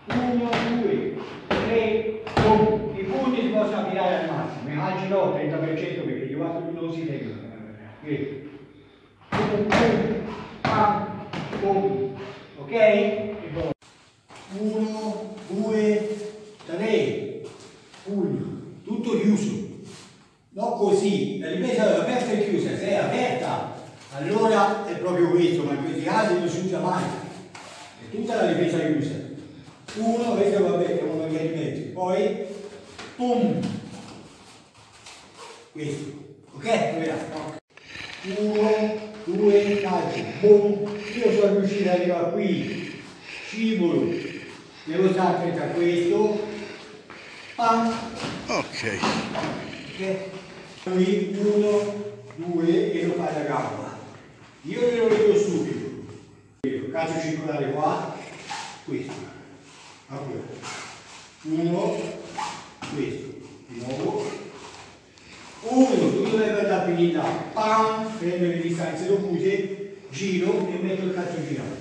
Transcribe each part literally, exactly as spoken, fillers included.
uno, due, tre, boom. I punti si possono tirare al massimo, oggi no, trenta per cento perché gli altri non si tengono. Qui. Boom, boom, pam, boom. Ok? E poi uno, due, tre, pugno, tutto chiuso. Non così, la difesa aperta e chiusa, se è aperta allora è proprio questo, ma in questi casi non si usa mai, è tutta la difesa chiusa. Uno, questo va bene, uno che è in mezzo, poi pum, questo, ok? Uno, due, calcio, boom, io sono riuscito ad arrivare qui, scivolo, devo stare attento a questo, pam, ok. ok? Qui uno, due e lo fai la gamba. Io ve lo vedo subito. Calcio circolare qua, questo. Uno, questo. Di nuovo. Uno, tu dove vai da finita, pam, prendo le distanze dovute, giro e metto il calcio girato.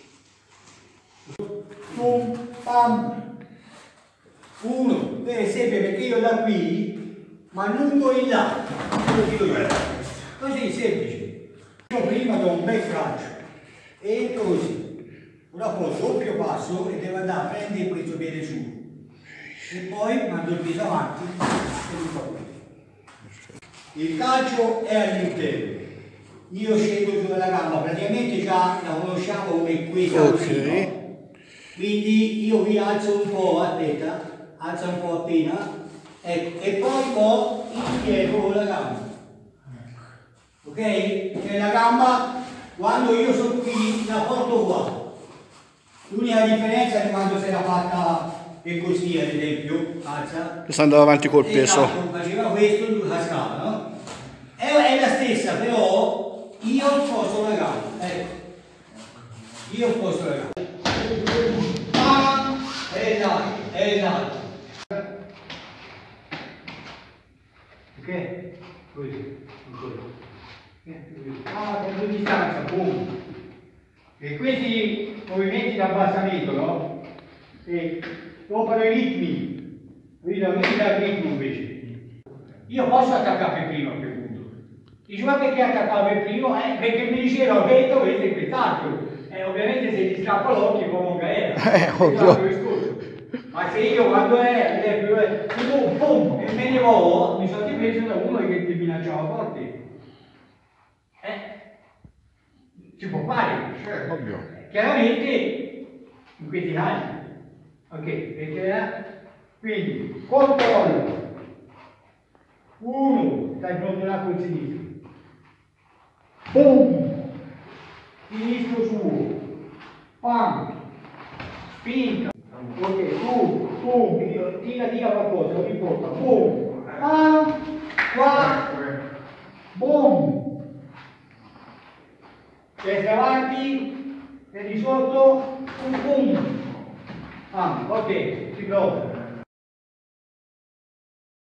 Pum, pam. Uno, per esempio, perché io da qui ma lungo in là, così semplice. Io prima do un bel calcio, entro così, ora poi doppio passo e devo andare a prendere questo piede su e poi mando il peso avanti e lo faccio. Il calcio è all'interno, io scendo giù dalla gamba, praticamente già la conosciamo come questa così, okay. No? Quindi io vi alzo un po' a testa, alzo un po' appena. Ecco, e poi po' indietro con la gamba, ok? Cioè la gamba, quando io sono qui, la porto qua. L'unica differenza è quando se la fatta e così, ad esempio, alza. Sta andando avanti col peso. Esatto, faceva questo, lui cascava, no? È, è la stessa, però io sposto la gamba, ecco. Io sposto la gamba. Ah, esatto, esatto. Ok? Così, ah, prendo distanza, boom. E questi movimenti di abbassamento, no? E dopo i ritmi, vedo ritmi dal ritmo invece. Io posso attaccare per primo a quel punto. Dici, ma perché attaccare per primo? Eh, perché mi diceva, ho detto, questo è quest'altro. E eh, ovviamente se ti scappa l'occhio, comunque era. Eh, ovvio. Ma se io quando è, ad esempio, boom, boom, e me ne vado, mi sono dipreso da uno che ti minacciava forte. Eh? Si può fare, cioè, ovvio. Chiaramente, in questi casi, ok, perché quindi, controllo. Uno, stai pronto là col sinistro. Boom! Sinistro su. Pam! Spinta. Ok, boom, boom, tira, tira qualcosa, non importa, boom, ah, qua, boom, testa avanti, e di sotto, un boom, ah, ok, si prova.